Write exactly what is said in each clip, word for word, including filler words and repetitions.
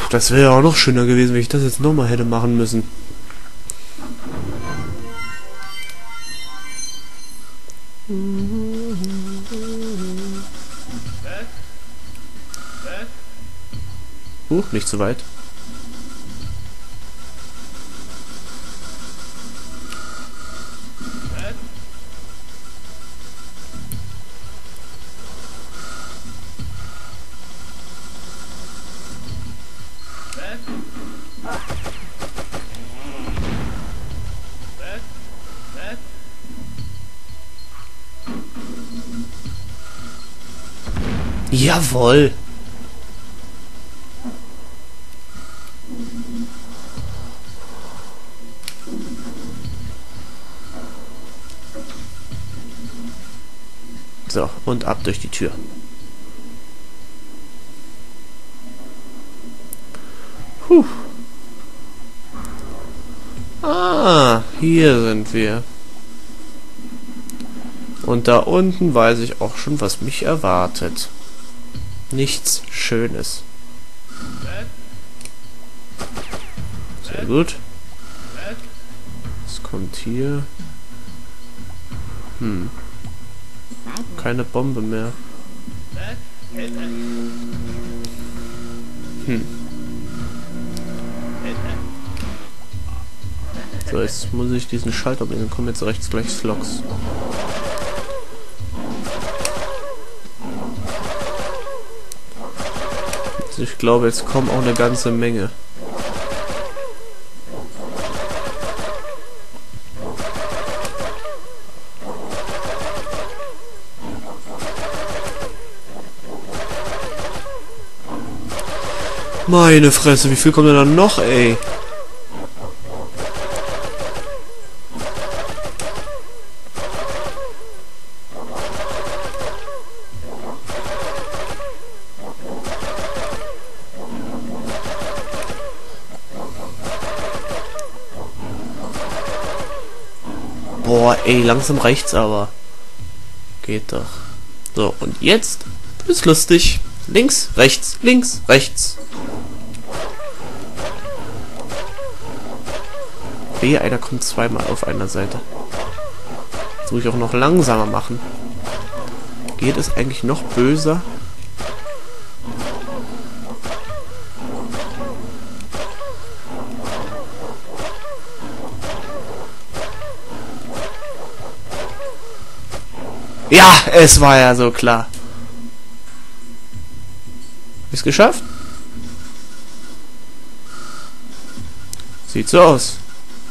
Das wäre ja auch noch schöner gewesen, wenn ich das jetzt nochmal hätte machen müssen. Uh, nicht zu weit. Jawohl. So, und ab durch die Tür. Puh. Ah, hier sind wir. Und da unten weiß ich auch schon, was mich erwartet. Nichts Schönes. Sehr gut. Was kommt hier? Hm. Keine Bombe mehr. Hm. So, jetzt muss ich diesen Schalter bringen. Dann kommen jetzt rechts gleich Slogs. Ich glaube, jetzt kommen auch eine ganze Menge. Meine Fresse, wie viel kommt denn da noch, ey? Boah, ey, langsam reicht's aber. Geht doch. So, und jetzt ist lustig. Links, rechts, links, rechts. Wehe, einer kommt zweimal auf einer Seite. Das muss ich auch noch langsamer machen. Geht es eigentlich noch böser? Ja, es war ja so klar. Hab ich's geschafft? Sieht so aus.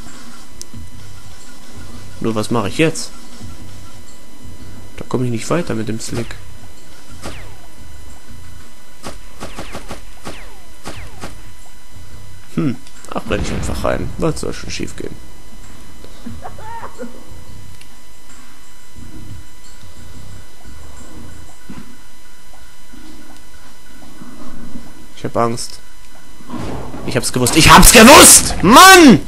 Nur was mache ich jetzt? Da komme ich nicht weiter mit dem Slick. Hm, ach, renn ich einfach rein. Was soll schon schief gehen? Ich hab Angst. Ich hab's gewusst. Ich hab's gewusst! Mann!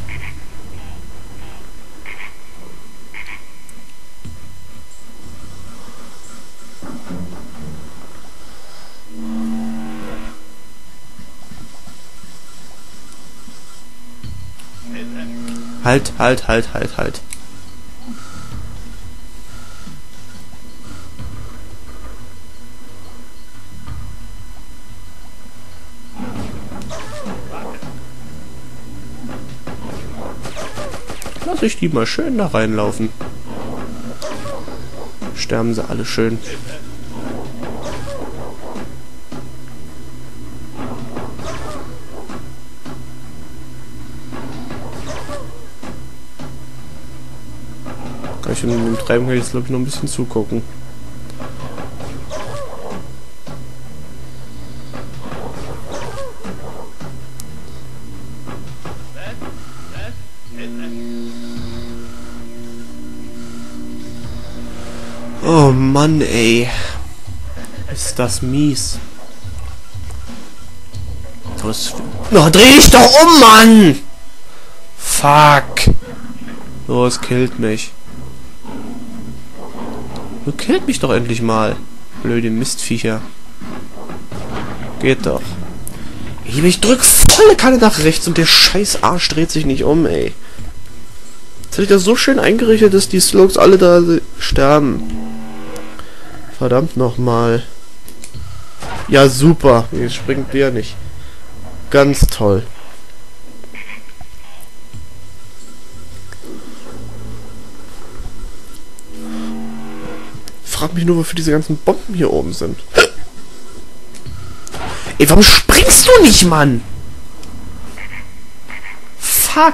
Halt, halt, halt, halt, halt. Lass ich die mal schön da reinlaufen. Sterben sie alle schön. Ich in dem Treiben kann ich jetzt, glaube ich, noch ein bisschen zugucken. Oh Mann, ey. Ist das mies. Was? Oh, dreh dich doch um, Mann! Fuck. So, es killt mich. Du killt mich doch endlich mal. Blöde Mistviecher. Geht doch. Ich drück volle Kanne nach rechts und der scheiß Arsch dreht sich nicht um, ey. Jetzt hätte ich das so schön eingerichtet, dass die Slugs alle da sterben. Verdammt nochmal. Ja, super. Jetzt springt der nicht. Ganz toll. Ich frag mich nur, wofür diese ganzen Bomben hier oben sind. Ey, warum springst du nicht, Mann? Fuck.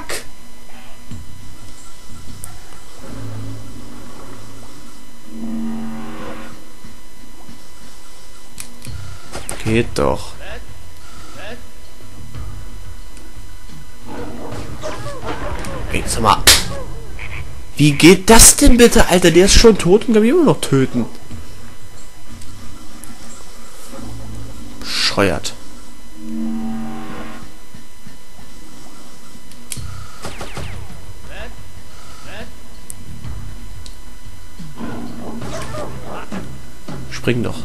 Geht doch. Ey, sag mal. Wie geht das denn bitte, Alter? Der ist schon tot und kann mich immer noch töten. Bescheuert. Spring doch.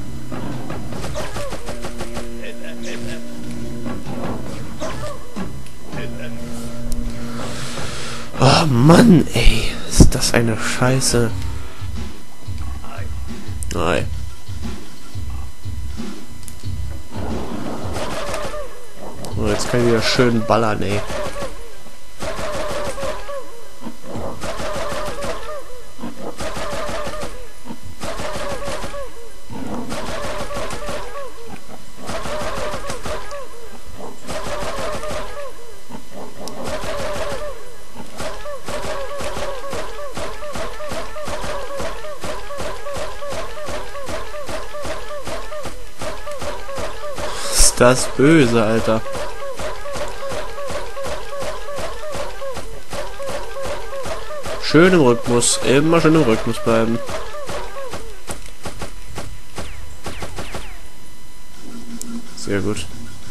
Oh Mann, ey. Ist das eine Scheiße. Nein. Oh, jetzt kann ich wieder schön ballern, ey. Ist das böse, Alter. Schön im Rhythmus. Immer schön im Rhythmus bleiben. Sehr gut.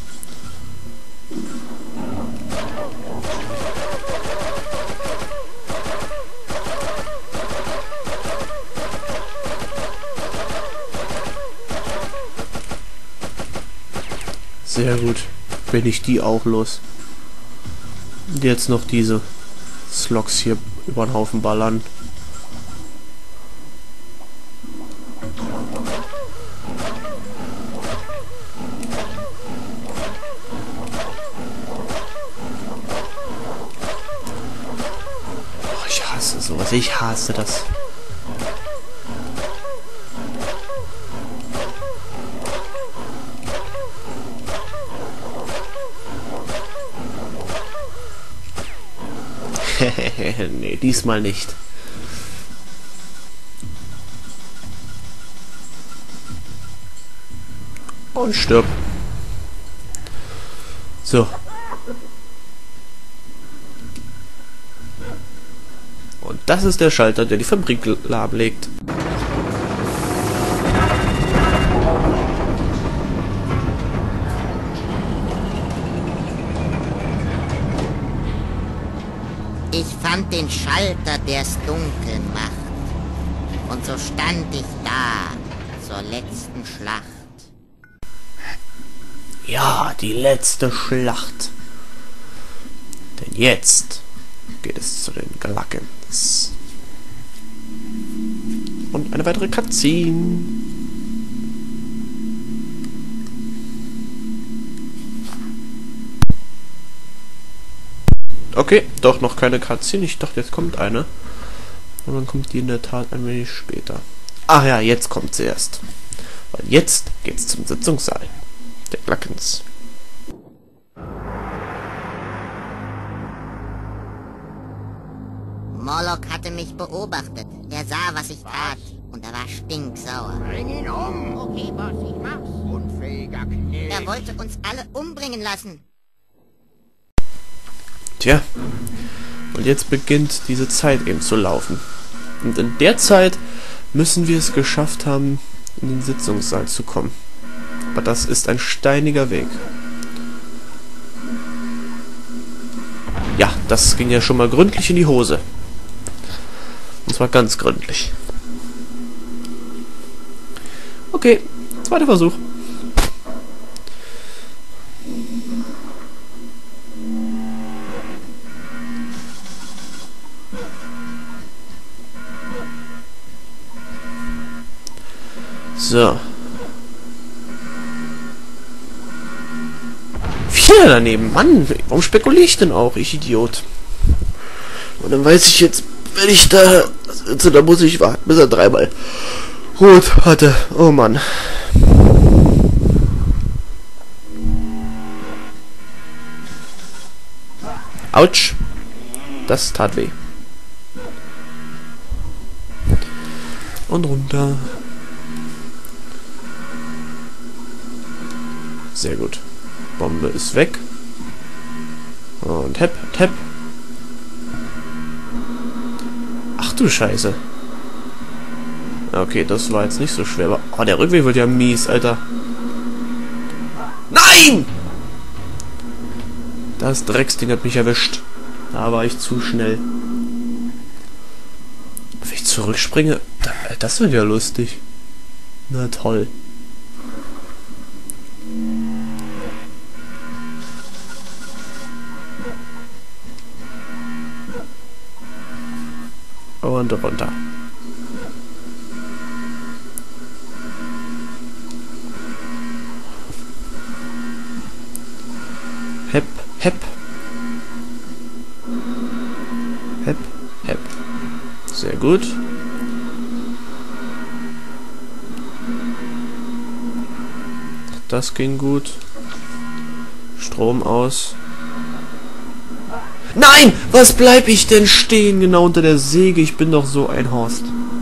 Sehr gut. Bin ich die auch los. Und jetzt noch diese Slogs hier über den Haufen ballern. Oh, ich hasse sowas. Ich hasse das. Nee, diesmal nicht. Und stirb. So. Und das ist der Schalter, der die Fabrik lahmlegt. Ich fand den Schalter, der's dunkel macht. Und so stand ich da zur letzten Schlacht. Ja, die letzte Schlacht. Denn jetzt geht es zu den Galackens. Und eine weitere Cutscene. Okay, doch noch keine Cutscene. Ich dachte, jetzt kommt eine. Und dann kommt die in der Tat ein wenig später. Ach ja, jetzt kommt sie erst. Weil jetzt geht's zum Sitzungssaal der Galackens. Moloch hatte mich beobachtet. Er sah, was ich tat. Und er war stinksauer. Bring ihn um! Okay, Boss, ich mach's. Unfähiger Knecht! Er wollte uns alle umbringen lassen. Tja, und jetzt beginnt diese Zeit eben zu laufen. Und in der Zeit müssen wir es geschafft haben, in den Sitzungssaal zu kommen. Aber das ist ein steiniger Weg. Ja, das ging ja schon mal gründlich in die Hose. Und zwar ganz gründlich. Okay, zweiter Versuch. So. Vier daneben. Mann, warum spekuliere ich denn auch? Ich Idiot. Und dann weiß ich jetzt, wenn ich da sitze, da muss ich warten, bis er dreimal rot hatte. Oh Mann. Autsch. Das tat weh. Und runter. Sehr gut. Bombe ist weg. Und hepp, hepp. Ach du Scheiße. Okay, das war jetzt nicht so schwer. Aber oh, der Rückweg wird ja mies, Alter. Nein! Das Drecksding hat mich erwischt. Da war ich zu schnell. Wenn ich zurückspringe, das wird ja lustig. Na toll. Und runter. Hepp, hepp. Hepp, hepp. Sehr gut. Das ging gut. Strom aus. Nein! Was bleib ich denn stehen? Genau unter der Säge. Ich bin doch so ein Horst.